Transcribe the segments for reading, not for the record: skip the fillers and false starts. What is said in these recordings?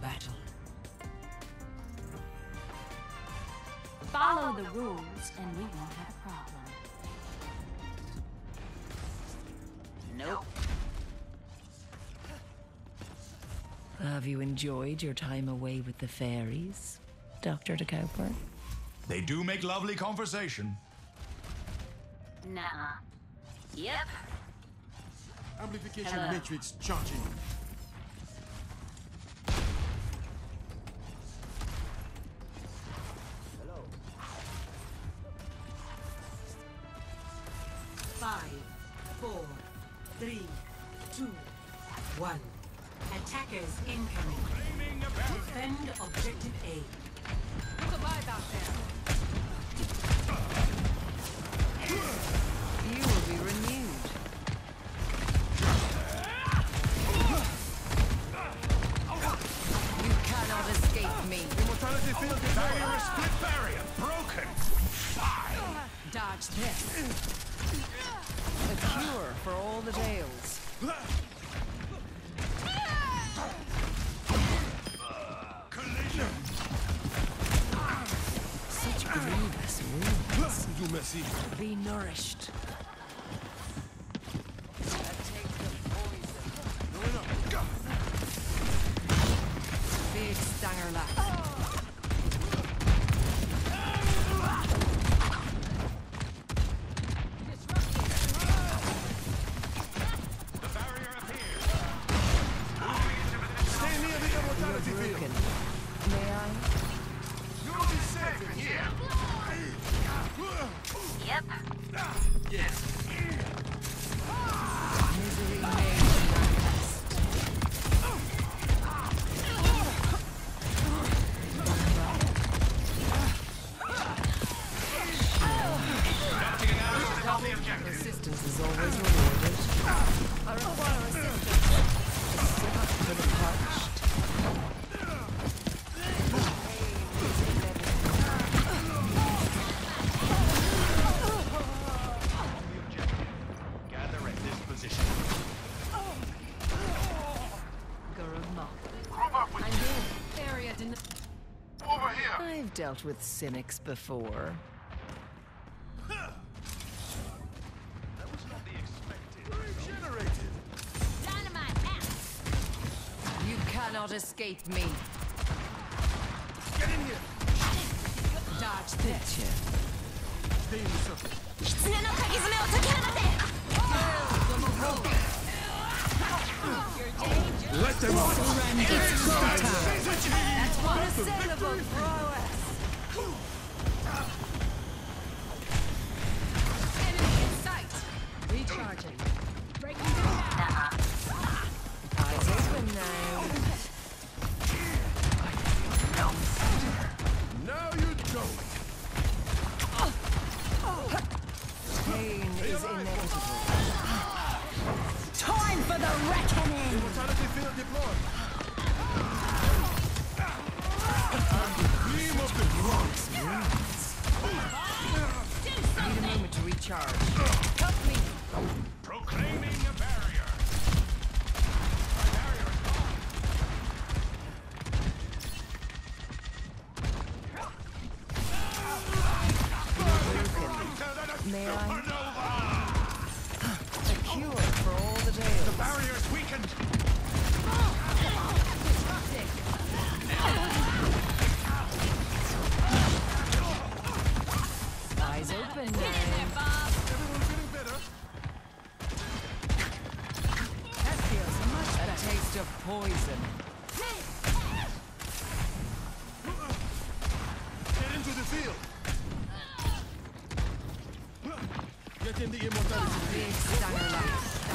battle. Follow the rules and we won't have a problem. Nope. Have you enjoyed your time away with the fairies, Dr. de Cowper? They do make lovely conversation. Nuh-uh. Yep. Amplification Hello. matrix charging. Five, 4, 3, 2, 1. Attackers incoming. Defend objective A. Look alive out there. You will be renewed. You cannot escape me. Immortality field Barrier split barrier broken. Dodge this. A cure for all the tales. Collision. Such grievous wounds. You merci. Be nourished. Big stanger lap. The barrier appears. Stay near the immortality Broken. field. May I? You'll be safe in here. Yep. Yes. Misery may manifest. Nothing else to help the objective. Persistence is always rewarded. I require assistance. For the parched. Gather at this position. Guruma. I'm in. Area denied. Over here. I've dealt with cynics before. That was not the expected. Regenerated. Dynamite out. You cannot escape me. Get in here. Dodge this. Stay in the circle. 狐の鍵爪を解き放て Let them out. It's go time. That's Unassailable prowess. Enemy in sight. Recharging. Breaking them down. Eyes open now. Now you don't. Pain is inevitable. Time for the reckoning! Immortality field deployed. Beam of the Bronx. Need a moment to recharge. Proclaiming a barrier. My barrier is gone. May I? Supernova! A cure for all the tales. The barrier is weakened. Eyes open now. Everyone feeling better? That feels much better. A taste of poison. Get into the field. Get in the immortality Big field. stanger lap.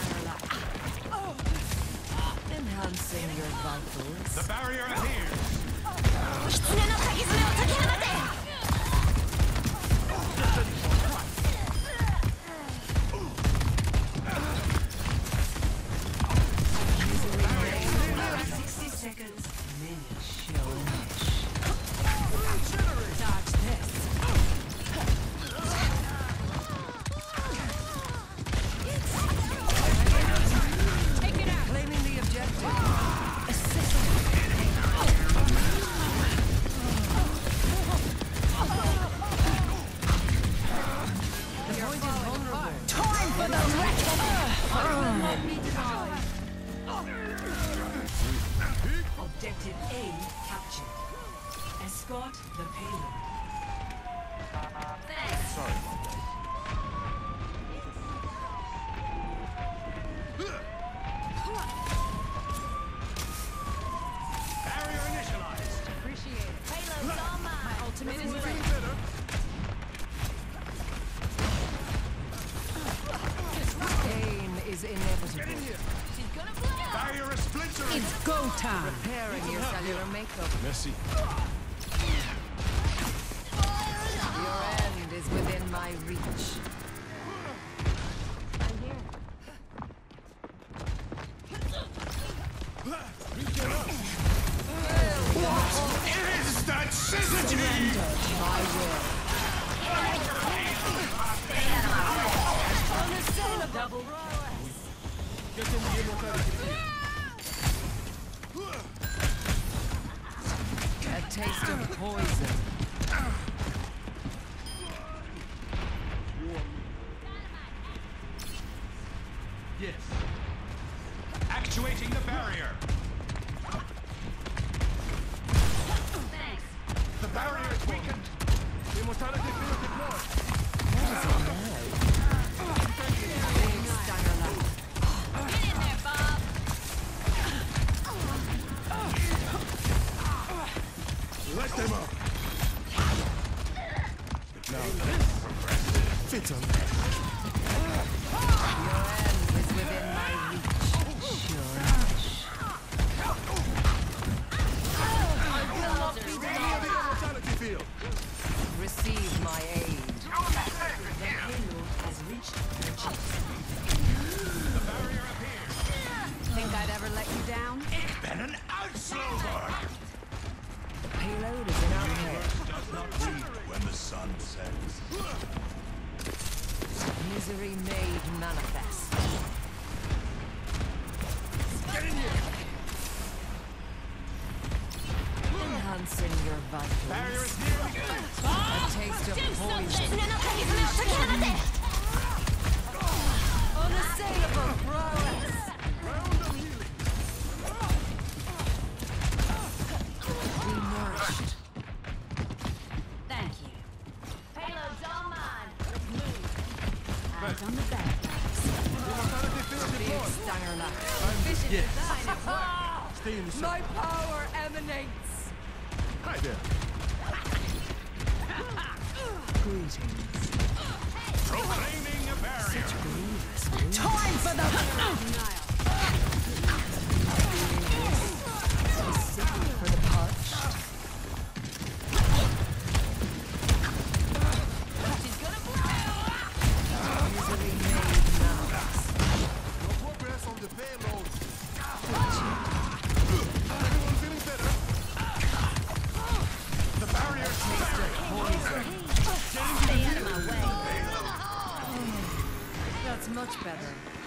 Enhancing your vitals. The barrier appears. 狐の鍵爪を解き放て 60 seconds. Show Dodge this. Take it out. Claiming the objective. Assist. Escort the payload. Sorry about that. Barrier initialized. Appreciate it. Payload's all mine. My ultimate is Everyone's ready. getting better. Pain is inevitable. Get in here. She's gonna blow. Barrier is splintering. It's go time. Repairing your cellular makeup. Merci. Your end is within my reach. I'm here. Is that syzygy? My will. Double Get in the immortality field. A taste of poison. Yes. Actuating the barrier. Thanks. The barrier is weakened. Immortality field deployed. Big stanger lap. Get in there, Bob. Let them up. Now this fits on. Your end is within my reach. Sure. Near the immortality field. Receive my aid. The payload has reached the chest. The barrier appears. Think I'd ever let you down? Ich bin ein Auslaufer. The payload is in our head. Does not read when the sun sets. Misery made manifest. Get in here. Enhancing your Barrier vitals. is nearly good. A taste of poison. 狐の鍵爪を解き放て。 Unassailable prowess. Round of healing. Be nourished. Thank you. Payload's all mine. Let's move. Eyes on the bad guys. Immortality field Big deployed. stanger lap. Yes. Design at work. Stay in the My sun. power emanates. Hi there. Greetings. Proclaiming a barrier. Time for the denial. For the parched. She's gonna blow. Misery made manifest. No progress on the payload. Everyone feeling better? The barrier is Poison. Stay out of my way. That's much better.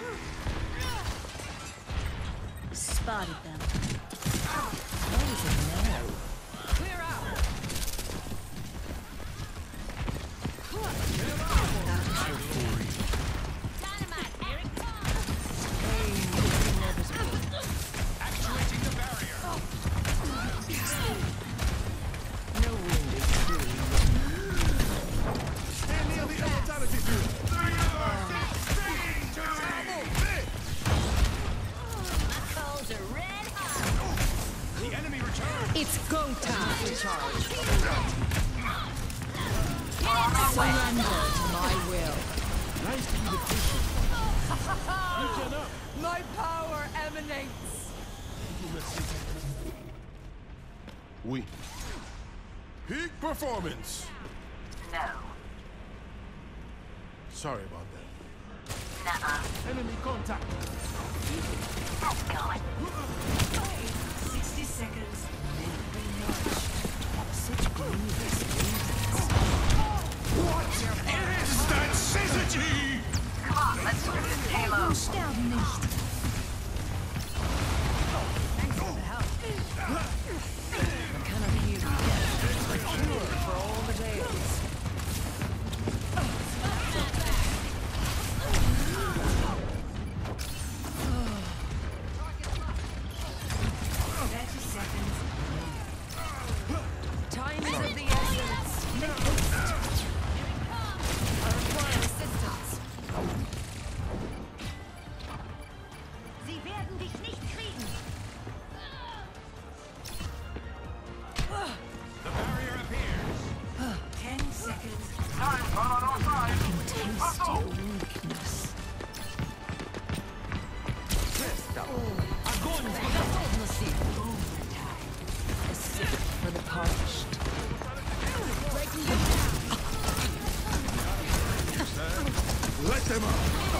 Spotted them. What is it now? Clear out. Dynamite. Here it comes. Pain is inevitable. actuating the barrier. No wind is free. Stay near the immortality field. My coals are red hot. The enemy returns. It's go time. Recharge. Surrender. My will. Nice to be the patient. Reaching up. My power emanates. We. Peak performance. No. Sorry about that. Nuh-uh. Enemy contact. That's going. 60 seconds. Such grievous Is that syzygy? Come on, let's do this payload. Sterben nicht. Thanks for the help. I cannot heal you yet. A cure for all the days. 30 seconds. Time dich nicht kriegen. The barrier appears. 10 seconds. Time on our side. Taste your weakness. A sip for the parched. Let them up!